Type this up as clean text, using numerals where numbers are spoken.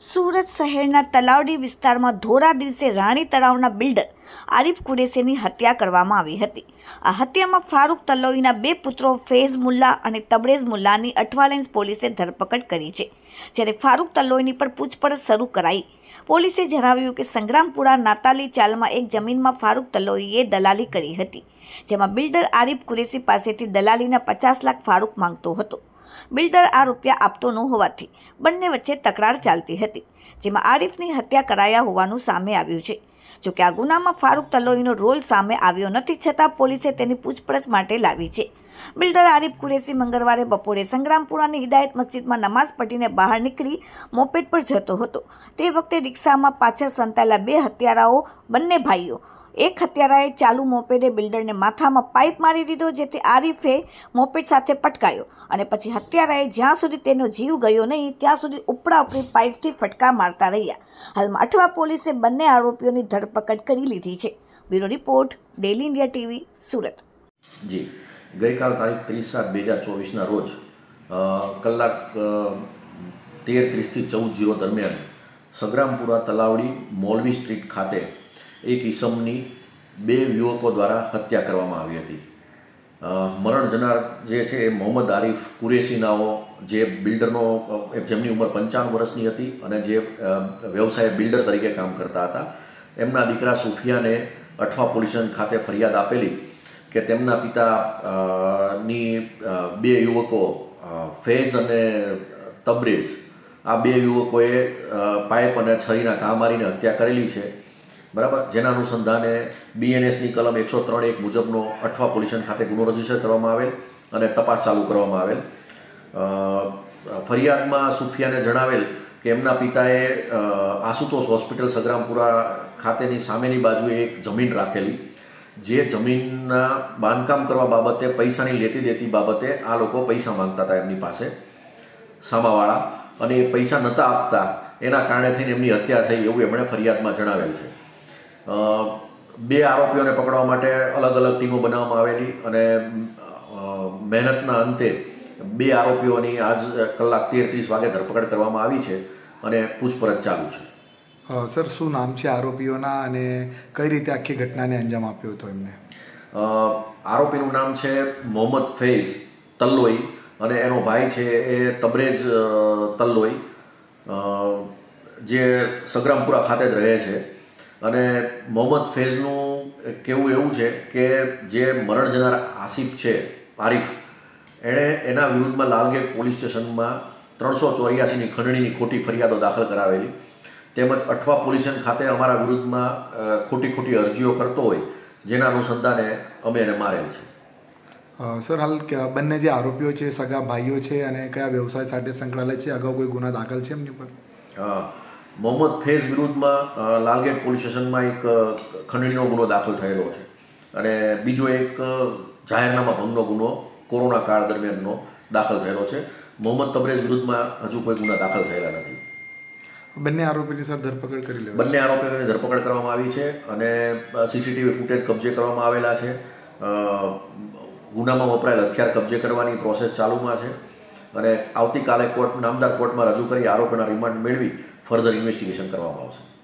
સુરત શહેરના તલાવડી વિસ્તારમાં ધોરા દિવસે રાણી તળાવના બિલ્ડર આરિફ કુરેશીની હત્યા કરવામાં આવી હતી. આ હત્યામાં ફારૂક તલોઈના બે પુત્રો ફૈઝ મુલ્લા અને તબરેઝ મુલ્લાની અઠવાલેન્સ પોલીસે ધરપકડ કરી છે, જ્યારે ફારૂક તલોઈની પર પૂછપરછ શરૂ કરાઈ. પોલીસે જણાવ્યું કે સંગ્રામપુરા નાતાલી ચાલમાં એક જમીનમાં ફારૂક તલોઈએ દલાલી કરી હતી, જેમાં બિલ્ડર આરિફ કુરેશી પાસેથી દલાલીના 50 લાખ ફારૂક માંગતો હતો. બિલ્ડર આ રૂપિયા આપતો ન હોવાથી બંને વચ્ચે તકરાર ચાલતી હતી, જેમાં આરિફની હત્યા કરાયા હોવાનું સામે આવ્યું છે. જોકે આ ગુનામાં ફારૂક તલોઈનો રોલ સામે આવ્યો નથી, છતાં પોલીસે તેની પૂછપરછ માટે લાવી છે. બિલ્ડર આરિફ કુરેશી મંગળવારે બપોરે સંગ્રામપુરાની હિદાયત મસ્જિદમાં નમાઝ પઢીને બહાર નીકળી મોપેડ પર જતો હતો. તે વખતે રિક્ષામાં પાછળ સંતાયેલા બે હત્યારાઓ, બંને ભાઈઓ, એક હત્યારાએ ચાલુ મોપેડે બિલ્ડરને માથામાં પાઇપ મારી દીધો, જેથી આરિફે મોપેડ સાથે પટકાયો અને પછી હત્યારાએ જ્યાં સુધી તેનો જીવ ગયો નહીં ત્યાં સુધી ઉપરા ઉપરી પાઇપથી ફટકા મારતા રહ્યા. હાલમાં અઠવા પોલીસે બંને આરોપીઓની ધરપકડ કરી લીધી છે. Bureau report, daily India TV, Surat. જી, ગઈકાલ તારીખ 30/7/2024ના રોજ કલાક 13:30 થી 14:00 દરમિયાન સંગ્રામપુરા તલાવડી મોલવી સ્ટ્રીટ ખાતે એક ઈસમની બે યુવકો દ્વારા હત્યા કરવામાં આવી હતી. મરણ જનાર જે છે એ મોહમ્મદ આરિફ કુરેશી નાઓ, જે બિલ્ડરનો જેમની ઉંમર 55 વર્ષની હતી અને જે વ્યવસાય બિલ્ડર તરીકે કામ કરતા હતા. એમના દીકરા સુફિયાને અઠવા પોલીસ સ્ટેશન ખાતે ફરિયાદ આપેલી કે તેમના પિતાની બે યુવકો ફૈઝ અને તબરેઝ, આ બે યુવકોએ પાઇપ અને છરીના ઘા મારીને હત્યા કરેલી છે, બરાબર. જેના અનુસંધાને BNSની કલમ 103(1) મુજબનો અઠવા પોલીસ સ્ટેશન ખાતે ગુનો રજીસ્ટર કરવામાં આવેલ અને તપાસ ચાલુ કરવામાં આવેલ. ફરિયાદમાં સુફિયાને જણાવેલ કે એમના પિતાએ આશુતોષ હોસ્પિટલ સંગ્રામપુરા ખાતેની સામેની બાજુએ એક જમીન રાખેલી, જે જમીનના બાંધકામ કરવા બાબતે પૈસાની લેતી દેતી બાબતે આ લોકો પૈસા માંગતા હતા એમની પાસે, સામાવાળા, અને એ પૈસા નહોતા આપતા, એના કારણે થઈને એમની હત્યા થઈ એવું એમણે ફરિયાદમાં જણાવેલ છે. બે આરોપીઓને પકડવા માટે અલગ અલગ ટીમો બનાવવામાં આવેલી અને મહેનતના અંતે બે આરોપીઓની આજ કલાક 13:30 વાગે ધરપકડ કરવામાં આવી છે અને પૂછપરછ ચાલુ છે. સર, શું નામ છે આરોપીઓના અને કઈ રીતે આખી ઘટનાને અંજામ આપ્યો હતો એમને? આરોપીનું નામ છે મોહમ્મદ ફૈઝ તલ્લોઈ અને એનો ભાઈ છે એ તબરેજ તલ્લોઈ, જે સંગ્રામપુરા ખાતે જ રહે છે. અને મોહમ્મદ ફૈઝનું કહેવું એવું છે કે જે મરણ જનાર આસિફ છે આરિફ, એણે એના વિરુદ્ધમાં લાલગેટ પોલીસ સ્ટેશનમાં 384ની ખંડણીની ખોટી ફરિયાદો દાખલ કરાવેલી, તેમજ અઠવા પોલીસ સ્ટેશન ખાતે અમારા વિરુદ્ધમાં ખોટી અરજીઓ કરતો હોય, જેના અનુસંધાને અમે એને મારેલ છે. સર, હાલ બંને જે આરોપીઓ છે સગા ભાઈઓ છે અને કયા વ્યવસાય સાથે સંકળાયેલા છે? અગાઉ કોઈ ગુના દાખલ છે એમની પર? મોહમ્મદ ફૈઝ વિરુદ્ધમાં લાલગેટ પોલીસ સ્ટેશનમાં એક ખંડણીનો ગુનો દાખલ થયેલો છે અને બીજો એક જાહેરનામા ભંગનો ગુનો કોરોના કાળ દરમિયાનનો દાખલ થયેલો છે. મોહમ્મદ તબરેઝ વિરુદ્ધમાં હજુ કોઈ ગુના દાખલ થયેલા નથી. બંને આરોપીની સર ધરપકડ કરી લેવાઈ? બંને આરોપીઓની ધરપકડ કરવામાં આવી છે અને CCTV ફૂટેજ કબજે કરવામાં આવેલા છે. ગુનામાં વપરાયેલ હથિયાર કબજે કરવાની પ્રોસેસ ચાલુમાં છે અને આવતીકાલે નામદાર કોર્ટમાં રજૂ કરી આરોપીના રિમાન્ડ મેળવી ફર્ધર ઇન્વેસ્ટિગેશન કરવામાં આવશે.